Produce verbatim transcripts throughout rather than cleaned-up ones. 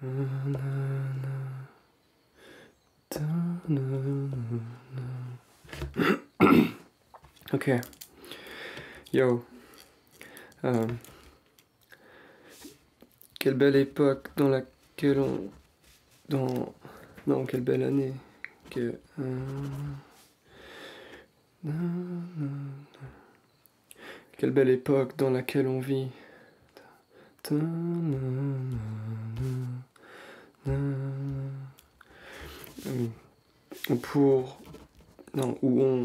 Ok. Yo. Euh, quelle belle époque dans laquelle on... Dans... Non, quelle belle année. Que... Euh, quelle belle époque dans laquelle on vit. Pour... Non, où on...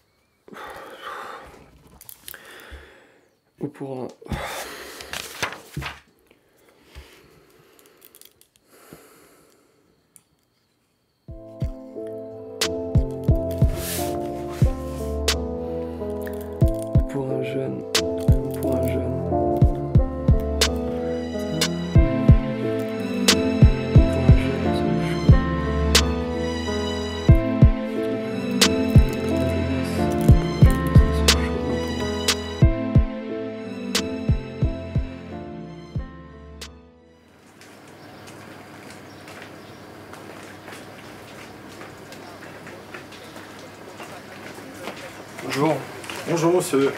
Ou pour un... Pour un jeune... Pour un jeune... Bonjour. Bonjour monsieur.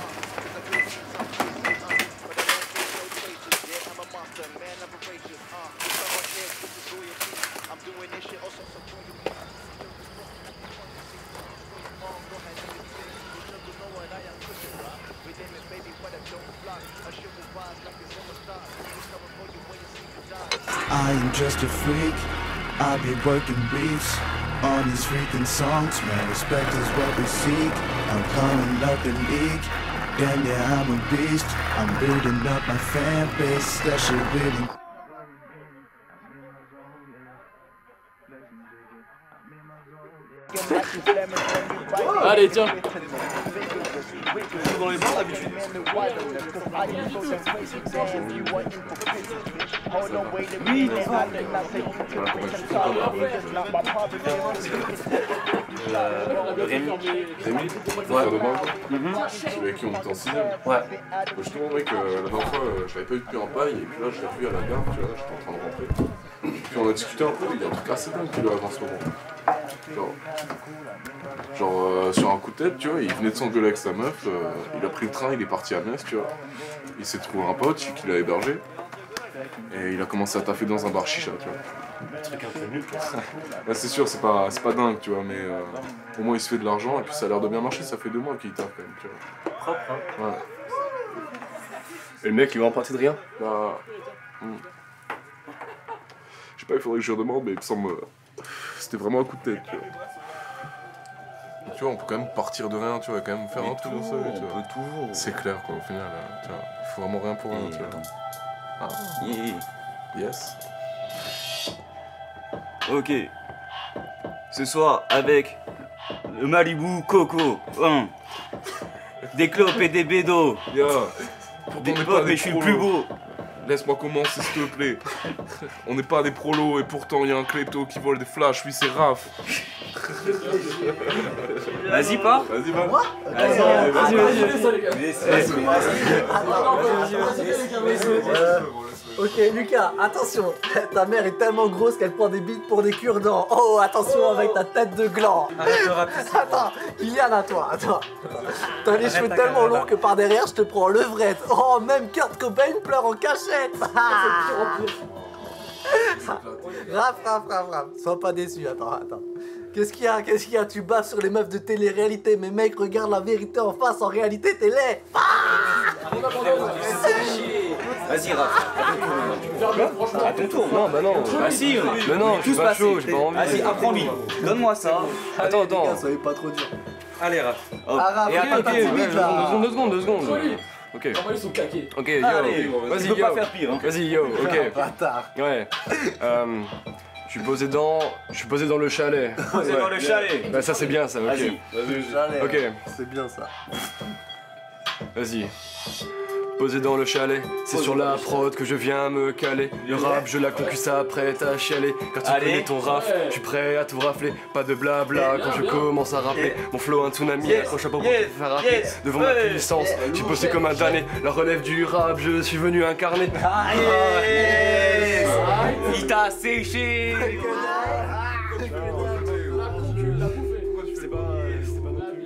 I am just a freak, I be working beats on these freaking songs, man, respect is what we seek. I'm coming up in league, damn yeah, I'm a beast. I'm building up my fan base, that shit really. Allez, tiens. Dans les bars d'habitude. Oui. Euh, Rémi. Rémi, frère de Marc, celui avec qui on était en cinéma. Ouais. Je te montrais que la dernière fois, euh, je l'avais pas eu depuis en paille, et puis là, je l'ai revu à la gare, tu vois, j'étais en train de rentrer. Puis on a discuté un peu, il y a un truc assez dingue qui lui arrive en ce moment. Genre, genre euh, sur un coup de tête, tu vois, il venait de s'engueuler avec sa meuf, euh, il a pris le train, il est parti à Metz, tu vois. Il s'est trouvé un pote qui l'a hébergé, et il a commencé à taffer dans un bar chicha, tu vois. Un truc un peu nul, quoi. Bah, c'est sûr, c'est pas, c'est pas dingue, tu vois, mais euh, au moins il se fait de l'argent, et puis ça a l'air de bien marcher, ça fait deux mois qu'il taffe quand même, tu vois. Propre, hein. Ouais. Et le mec, il va en partir de rien. Bah... Hmm. Je sais pas, il faudrait que je lui redemande, mais il me semble... euh, C'était vraiment un coup de tête, tu vois. Tu vois, on peut quand même partir de rien, tu vois, quand même faire Mais un truc tout, dans sa vie, on tu vois. peut tout. C'est clair, quoi, au final, euh, tu vois. Il faut vraiment rien pour rien, Et tu vois. attends. Ah, Yeah. yes. Ok. Ce soir, avec le Malibu Coco, hein. Des clopes et des bédos. Yeah. Des on n'est potes, pas mais des je suis le prolos. plus beau. Laisse-moi commencer, s'il te plaît. On n'est pas des prolos, et pourtant il y a un klepto qui vole des flashs, oui, c'est Raph. Vas-y, pars. Vas-y, va. Vas-y, Vas-y, vas-y, laisse ça, les gars. Ok, Lucas, attention, ta mère est tellement grosse qu'elle prend des bites pour des cure-dents. Oh, attention avec ta tête de gland. Attends, Kylian, à toi, attends. T'as les cheveux tellement longs que par derrière, je te prends levrette. Oh, même Kurt Cobain pleure en cachette. Raph, Raph, Raph, Raph, sois pas déçu, attends, attends. Qu'est-ce qu'il y a, qu'est-ce qu'il y a? Tu baves sur les meufs de télé-réalité, mais mec, regarde la vérité en face, en réalité, t'es laid. Vas-y, Raph. À ton tour. Non, bah non. Bah si, Mais non, je suis tout se pas passe. chaud, j'ai pas envie. Vas-y, apprends-lui. Donne-moi ça. Attends, attends. Soyez pas trop dur. Allez, Raph. Hop. Ah, Raph, Et ok, attends, ok, attends, ouais, Ouais, vite, deux là. secondes, deux secondes, deux secondes. Joli. Ok. Envoyez son caquet. Ok, yo. Allez, Vas-y, tu peux yo. pas faire pire, hein. Vas-y, yo, ok. Bâtard. Ouais. Euh, je suis posé dans... Je suis posé dans le chalet. Posé dans le chalet. Bah ça c'est bien ça, ok. Vas-y. J'allais. Ok, C'est bien ça. vas-y. Posé dans le chalet, c'est sur la prod que je viens me caler. Le rap, je la concu, ça prête à chialer. Car tu Allez. connais ton raf, je suis prêt à tout rafler. Pas de blabla quand je commence à rappeler. Mon flow un tsunami, Yes. accroche pas pour Yes. te faire rappeler. Yes. Devant ma Ouais. puissance, j'ai bossé comme un damné. La relève du rap, je suis venu incarner. Yes. Il t'a séché. C'est pas, c'est pas non plus.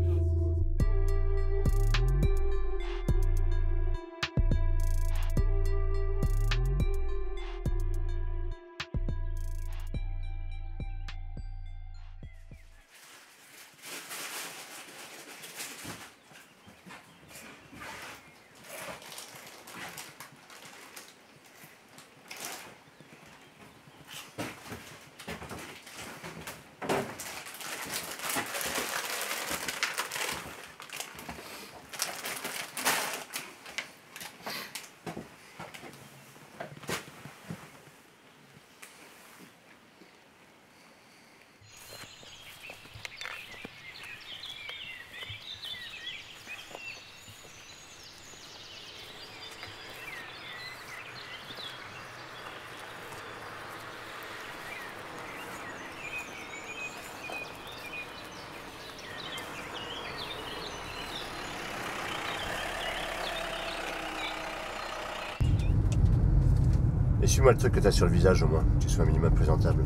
Essuie-moi le truc que t'as sur le visage au moins, que tu sois un minimum présentable.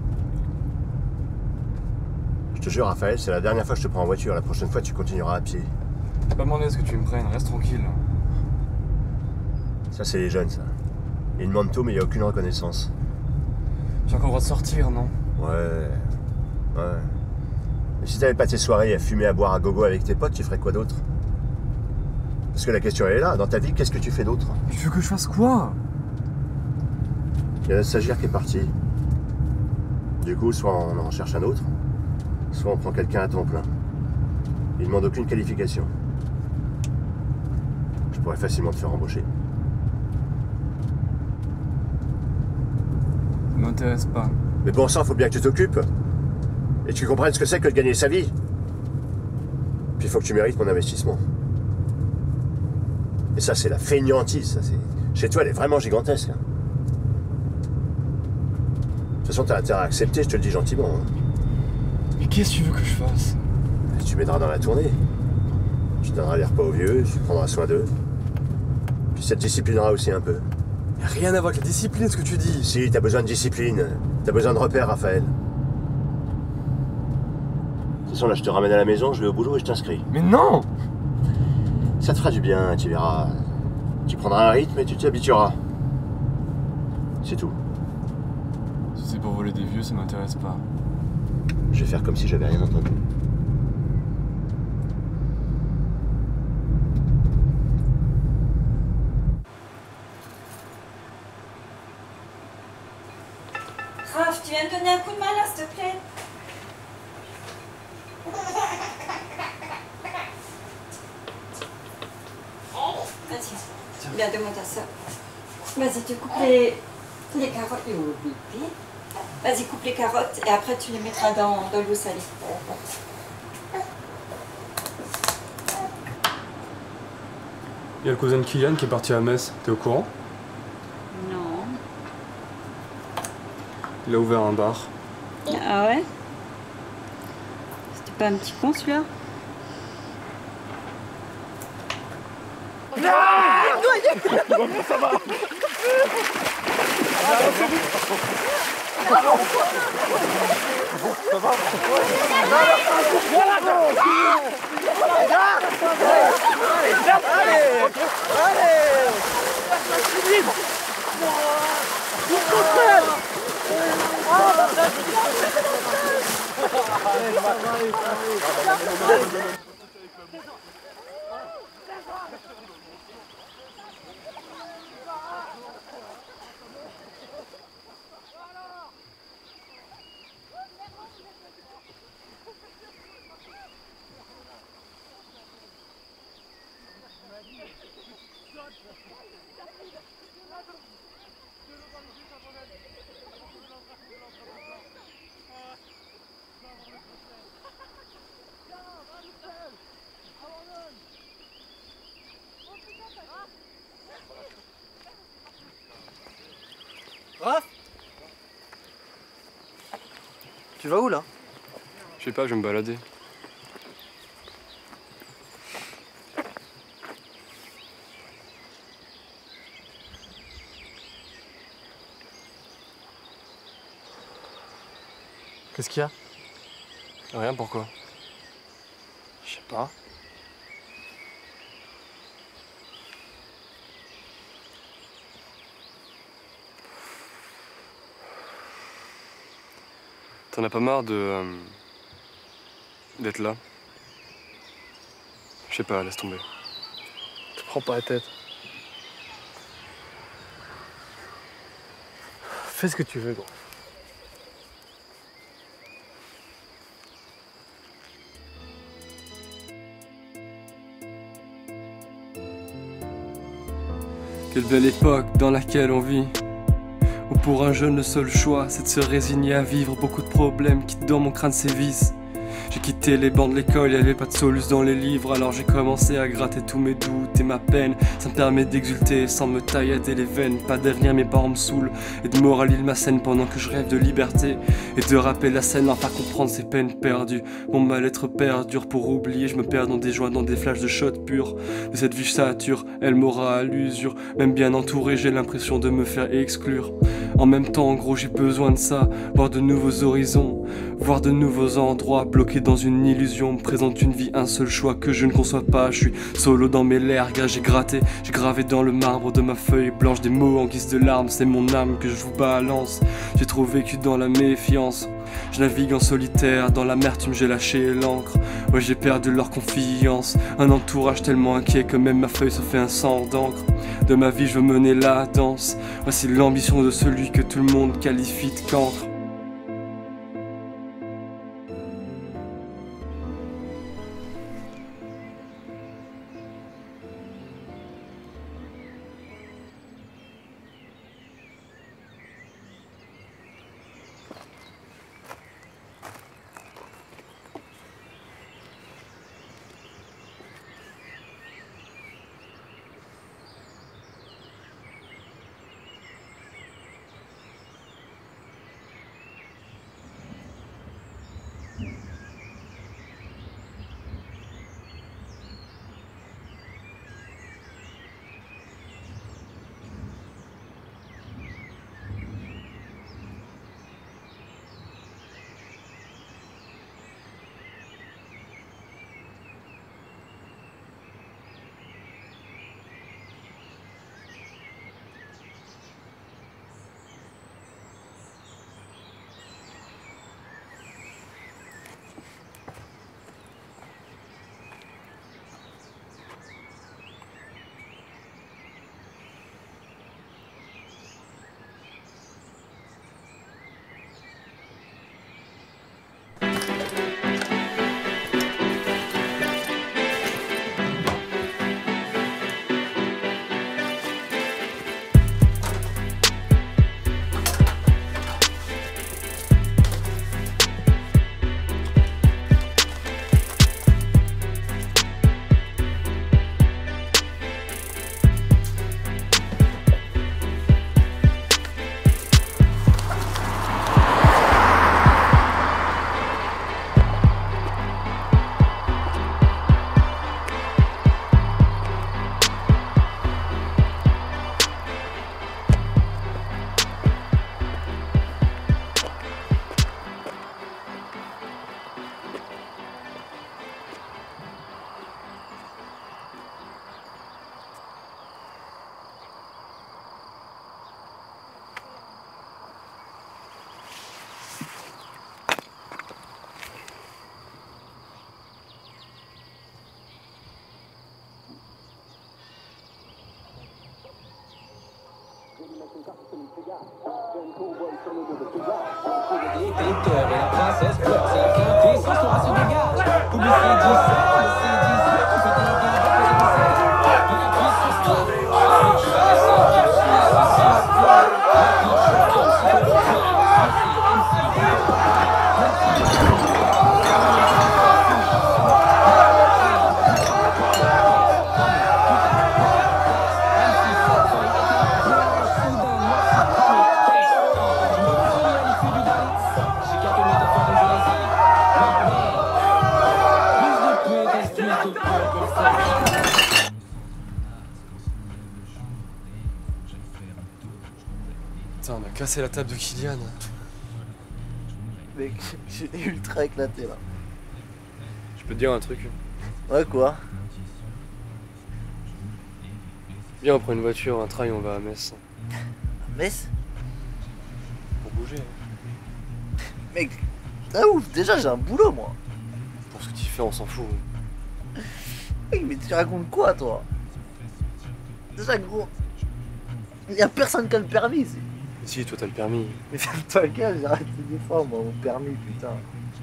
Je te jure Raphaël, c'est la dernière fois que je te prends en voiture, la prochaine fois tu continueras à pied. J'ai pas demandé à ce que tu me prennes, reste tranquille. Ça c'est les jeunes ça. Ils demandent tout mais il n'y a aucune reconnaissance. J'ai encore le droit de sortir, non? Ouais. Ouais. Et si t'avais pas tes soirées à fumer, à boire à gogo avec tes potes, tu ferais quoi d'autre? Parce que la question elle est là, dans ta vie, qu'est-ce que tu fais d'autre? Tu veux que je fasse quoi? Il y a la stagiaire qui est partie. Du coup, soit on en cherche un autre, soit on prend quelqu'un à temps plein. Il ne demande aucune qualification. Je pourrais facilement te faire embaucher. Ça m'intéresse pas. Mais bon sang, faut bien que tu t'occupes. Et que tu comprennes ce que c'est que de gagner sa vie. Puis il faut que tu mérites mon investissement. Et ça, c'est la fainéantise. Ça, c'est... Chez toi, elle est vraiment gigantesque. Hein. De toute façon, t'as intérêt à accepter, je te le dis gentiment. Hein. Mais qu'est-ce que tu veux que je fasse? Tu m'aideras dans la tournée. Tu donneras les repas aux vieux, tu prendras soin d'eux. Puis ça te disciplinera aussi un peu. Y a rien à voir avec la discipline, ce que tu dis. Si, t'as besoin de discipline. T'as besoin de repères, Raphaël. De toute façon, là, je te ramène à la maison, je vais au boulot et je t'inscris. Mais non! Ça te fera du bien, tu verras. Tu prendras un rythme et tu t'y habitueras. C'est tout. Si c'est pour voler des vieux, ça m'intéresse pas. Je vais faire comme si j'avais rien entendu. Raph, tu viens me donner un coup de main là, s'il te plaît? Vas-y, viens, demande à ça. Vas-y, tu coupes les, les carottes. Oh, bébé. Vas-y, coupe les carottes et après tu les mettras dans, dans l'eau salée. Il y a le cousin de Kylian qui est parti à Metz, t'es au courant? Non. Il a ouvert un bar. Ah ouais? C'était pas un petit con celui-là? Raph, tu vas où là? Je sais pas, je vais me balader. Qu'est-ce qu'il y a? Rien, pourquoi? Je sais pas. T'en as pas marre de... Euh, d'être là? Je sais pas, laisse tomber. Te prends pas la tête. Fais ce que tu veux, gros. Quelle belle époque dans laquelle on vit, où pour un jeune le seul choix c'est de se résigner à vivre. Beaucoup de problèmes quittent dans mon crâne sévissent. J'ai quitté les bancs de l'école, y'avait pas de soluce dans les livres. Alors j'ai commencé à gratter tous mes doutes et ma peine. Ça me permet d'exulter sans me taillader les veines. Pas derrière mes parents me saoulent et de moraliser ma scène pendant que je rêve de liberté. Et de rapper la scène, enfin comprendre ses peines perdues. Mon mal-être perdure, pour oublier je me perds dans des joints, dans des flashs de shots purs. De cette vie sature, elle m'aura à l'usure. Même bien entouré, j'ai l'impression de me faire exclure. En même temps, en gros, j'ai besoin de ça. Voir de nouveaux horizons, voir de nouveaux endroits. Bloqué dans une illusion, me présente une vie, un seul choix que je ne conçois pas. Je suis solo dans mes lergas, j'ai gratté, j'ai gravé dans le marbre de ma feuille blanche des mots en guise de larmes. C'est mon âme que je vous balance. J'ai trop vécu dans la méfiance. Je navigue en solitaire, dans l'amertume j'ai lâché l'encre. Ouais, j'ai perdu leur confiance. Un entourage tellement inquiet que même ma feuille se fait un sang d'encre. De ma vie je veux mener la danse. Voici l'ambition de celui que tout le monde qualifie de cancre. Détecteur et la princesse pleure, c'est la quintessence, l'aura se dégage. Publicité dix-sept, c'est dix-sept, on fait des gars, on fait des dix-sept. De la puissance trop, je suis à ça, je suis à Putain, on a cassé la table de Kylian. Mec, j'ai ultra éclaté là. Je peux te dire un truc. Ouais, quoi? Viens, on prend une voiture, un train et on va à Metz. Metz? Pour bouger. Hein. Mec, ah ouf, déjà j'ai un boulot moi. Pour ce que tu fais, on s'en fout. Mec, mais tu racontes quoi toi? Déjà gros, y'a personne qui a le permis ici. Si, toi t'as le permis. Mais ferme-toi le gueule, j'ai arrêté des fois moi, mon permis, putain.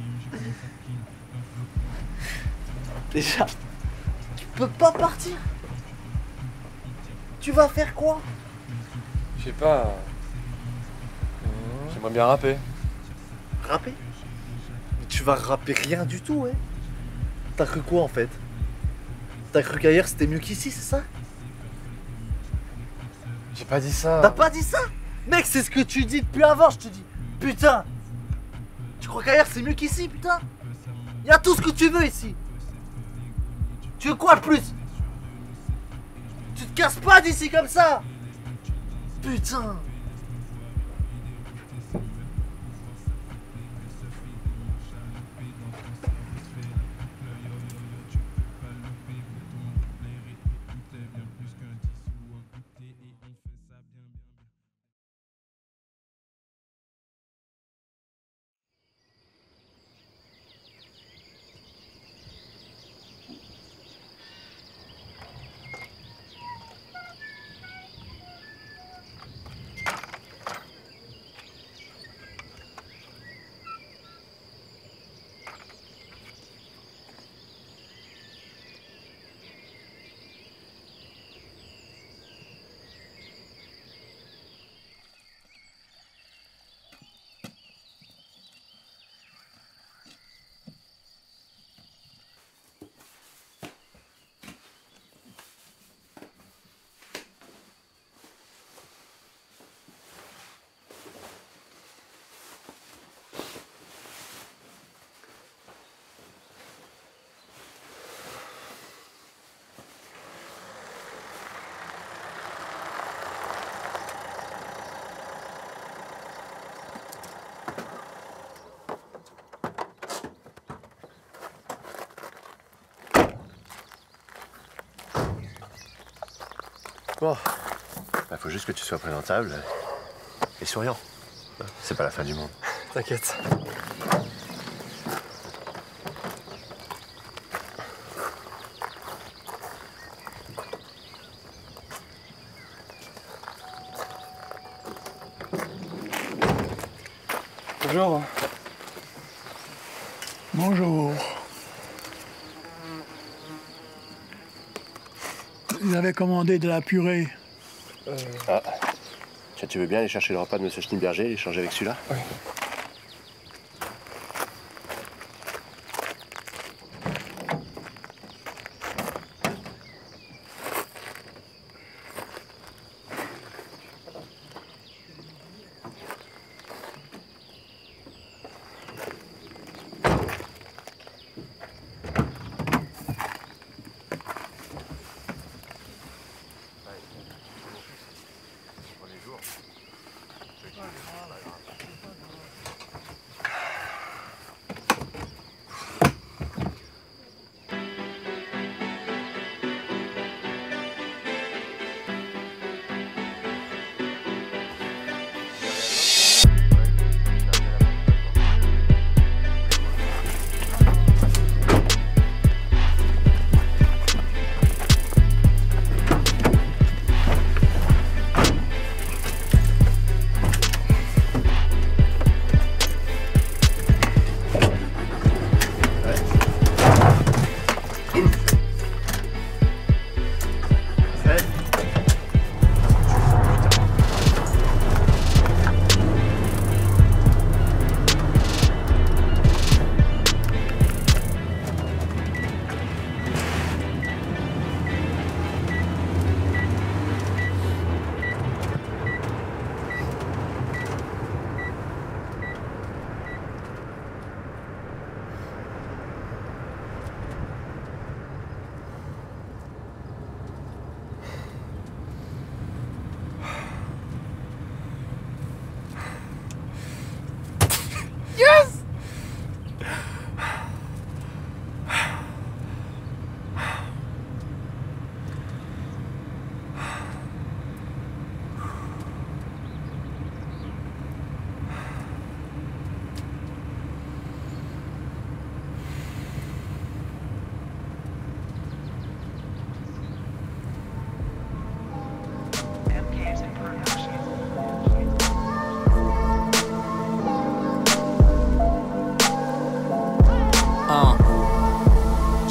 Déjà, tu peux pas partir. Tu vas faire quoi? Je sais pas. J'aimerais bien rapper. Rapper? Mais tu vas rapper rien du tout, ouais. T'as cru quoi en fait? T'as cru qu'ailleurs c'était mieux qu'ici, c'est ça? J'ai pas dit ça. T'as pas dit ça? Mec, c'est ce que tu dis depuis avant, je te dis. Putain! Tu crois qu'ailleurs c'est mieux qu'ici, putain? Y'a tout ce que tu veux ici. Tu veux quoi de plus? Tu te casses pas d'ici comme ça! Putain! Bon, bah, faut juste que tu sois présentable et souriant. C'est pas la fin du monde. T'inquiète. Bonjour. Bonjour. Vous avez commandé de la purée. Euh... Ah. Tiens, tu veux bien aller chercher le repas de monsieur Schneeberger et l'échanger avec celui-là? Oui.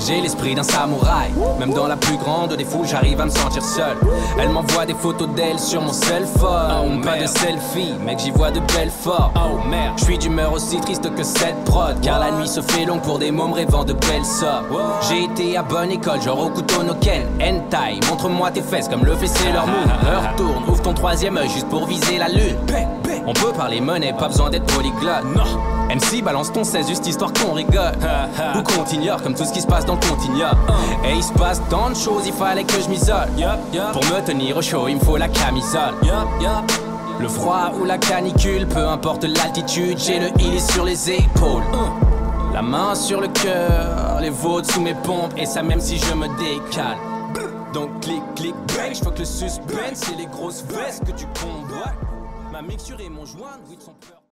J'ai l'esprit d'un samouraï. Même dans la plus grande des foules, j'arrive à me sentir seul. Elle m'envoie des photos d'elle sur mon cell phone. Oh, pas de selfie, mec, j'y vois de belles formes. Oh merde, je suis d'humeur aussi triste que cette prod. Car la nuit se fait longue pour des mômes rêvant de belles sommes. J'ai été à bonne école, genre au couteau no ken. Hentai, montre-moi tes fesses comme le fait Sailor Moon. L'heure tourne, ouvre ton troisième œil juste pour viser la lune. On peut parler monnaie, pas besoin d'être polyglotte. Non. M C balance ton seize juste histoire qu'on rigole. Ou qu'on t'ignore comme tout ce qui se passe dans le continent. Et il se passe tant de choses, il fallait que je m'isole. Pour me tenir au chaud, il me faut la camisole. Le froid ou la canicule, peu importe l'altitude, j'ai le healy sur les épaules. La main sur le cœur, les vôtres sous mes pompes, et ça même si je me décale. Donc clic, clic, bang, je que le suspense, c'est les grosses vestes que tu combats. Ma mixture et mon joint, oui, de son peur.